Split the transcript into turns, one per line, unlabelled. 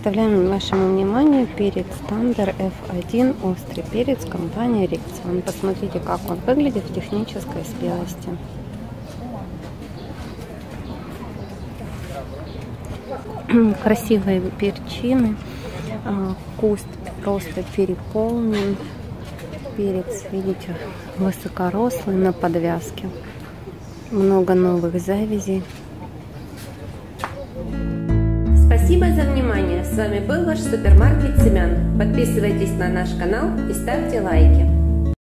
Представляем вашему вниманию перец Тандер F1 острый перец компании Rexone. Посмотрите, как он выглядит в технической спелости. Красивые перчины, куст просто переполнен. Перец, видите, высокорослый, на подвязке. Много новых завязей.
Спасибо за внимание. С вами был ваш супермаркет семян. Подписывайтесь на наш канал и ставьте лайки.